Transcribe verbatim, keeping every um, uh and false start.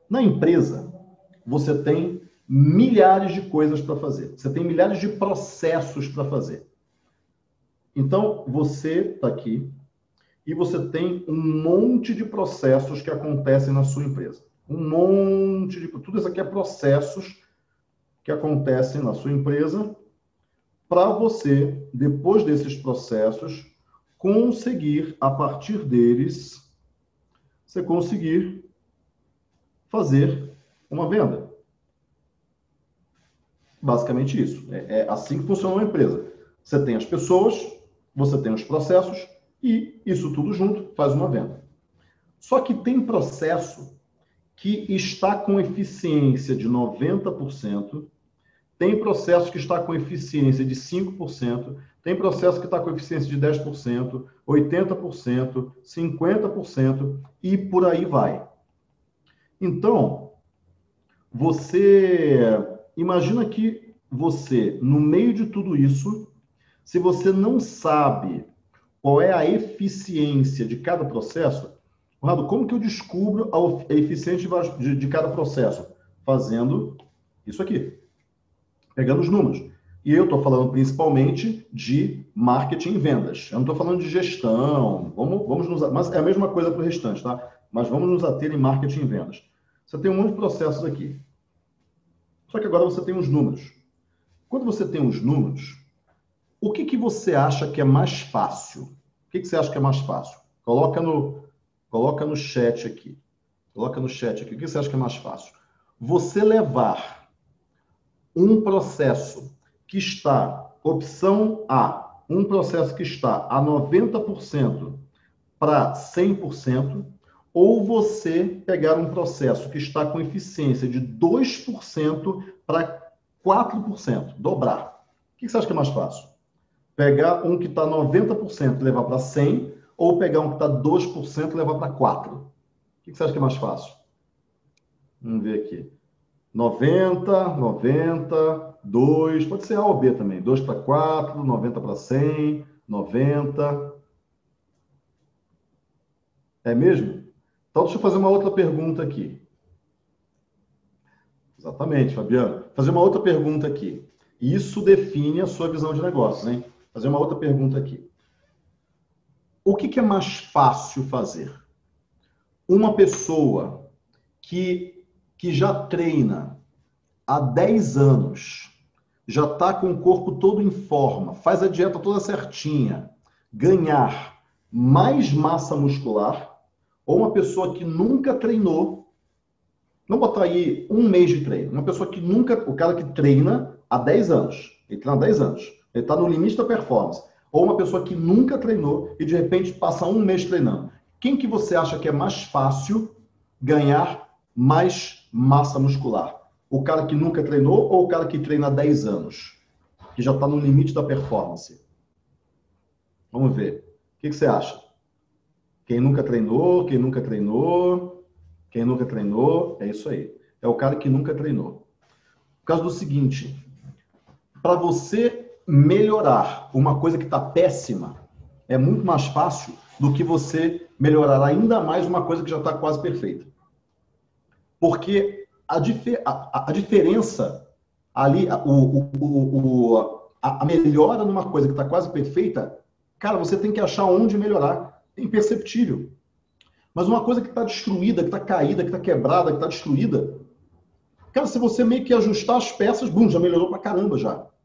Na empresa, você tem milhares de coisas para fazer. Você tem milhares de processos para fazer. Então, você está aqui e você tem um monte de processos que acontecem na sua empresa. Um monte de... Tudo isso aqui é processos que acontecem na sua empresa para você, depois desses processos, conseguir, a partir deles, você conseguir fazer uma venda. Basicamente isso. É, é assim que funciona uma empresa. Você tem as pessoas, você tem os processos e isso tudo junto faz uma venda. Só que tem processo que está com eficiência de noventa por cento, tem processo que está com eficiência de cinco por cento, tem processo que está com eficiência de dez por cento, oitenta por cento, cinquenta por cento e por aí vai. Então, você imagina que você, no meio de tudo isso, se você não sabe qual é a eficiência de cada processo, Conrado, como que eu descubro a eficiência de, de cada processo? Fazendo isso aqui, pegando os números. E eu estou falando principalmente de marketing e vendas. Eu não estou falando de gestão, vamos, vamos nos, mas é a mesma coisa para o restante, tá? Mas vamos nos ater em marketing e vendas. Você tem um monte de processos aqui. Só que agora você tem os números. Quando você tem os números, o que, que você acha que é mais fácil? O que, que você acha que é mais fácil? Coloca no, coloca no chat aqui. Coloca no chat aqui. O que você acha que é mais fácil? Você levar um processo que está, opção A, um processo que está a noventa por cento para cem por cento, ou você pegar um processo que está com eficiência de dois por cento para quatro por cento, dobrar. O que você acha que é mais fácil? Pegar um que está noventa por cento e levar para cem, ou pegar um que está dois por cento e levar para quatro? O que você acha que é mais fácil? Vamos ver aqui. noventa, noventa, dois, pode ser A ou B também. dois para quatro, noventa para cem, noventa. É mesmo? Então, deixa eu fazer uma outra pergunta aqui. Exatamente, Fabiano. Fazer uma outra pergunta aqui. Isso define a sua visão de negócios, hein? Fazer uma outra pergunta aqui. O que, que é mais fácil fazer? Uma pessoa que, que já treina há dez anos, já está com o corpo todo em forma, faz a dieta toda certinha, ganhar mais massa muscular, ou uma pessoa que nunca treinou, não botar aí um mês de treino, uma pessoa que nunca, o cara que treina há dez anos, ele treina há dez anos, ele está no limite da performance, ou uma pessoa que nunca treinou e de repente passa um mês treinando. Quem que você acha que é mais fácil ganhar mais massa muscular? O cara que nunca treinou ou o cara que treina há dez anos? Que já está no limite da performance. Vamos ver. O que, que você acha? Quem nunca treinou, quem nunca treinou, quem nunca treinou, é isso aí. É o cara que nunca treinou. Por causa do seguinte, para você melhorar uma coisa que está péssima, é muito mais fácil do que você melhorar ainda mais uma coisa que já está quase perfeita. Porque a, dif a, a diferença ali, o, o, o, o, a, a melhora numa coisa que está quase perfeita, cara, você tem que achar onde melhorar. É imperceptível. Mas uma coisa que está destruída, que está caída, que está quebrada, que está destruída, cara, se você meio que ajustar as peças, bum, já melhorou pra caramba já.